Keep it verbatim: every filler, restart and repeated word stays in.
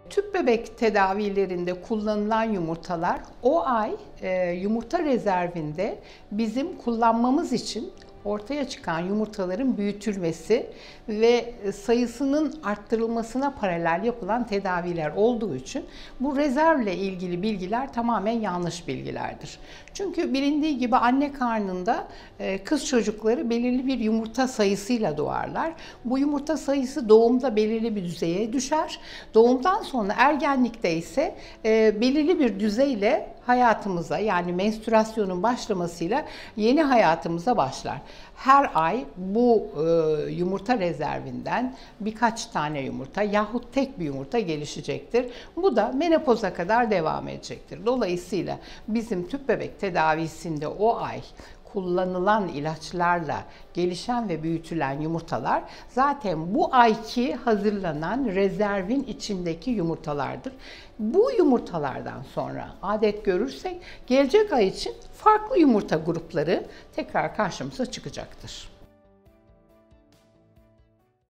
Tüp bebek tedavilerinde kullanılan yumurtalar o ay e, yumurta rezervinde bizim kullanmamız için ortaya çıkan yumurtaların büyütülmesi ve sayısının arttırılmasına paralel yapılan tedaviler olduğu için bu rezervle ilgili bilgiler tamamen yanlış bilgilerdir. Çünkü bilindiği gibi anne karnında kız çocukları belirli bir yumurta sayısıyla doğarlar. Bu yumurta sayısı doğumda belirli bir düzeye düşer. Doğumdan sonra ergenlikte ise belirli bir düzeyle hayatımıza, yani menstrüasyonun başlamasıyla yeni hayatımıza başlar. Her ay bu e, yumurta rezervinden birkaç tane yumurta yahut tek bir yumurta gelişecektir. Bu da menopoza kadar devam edecektir. Dolayısıyla bizim tüp bebek tedavisinde o ay kullanılan ilaçlarla gelişen ve büyütülen yumurtalar zaten bu ayki hazırlanan rezervin içindeki yumurtalardır. Bu yumurtalardan sonra adet görürsek gelecek ay için farklı yumurta grupları tekrar karşımıza çıkacaktır.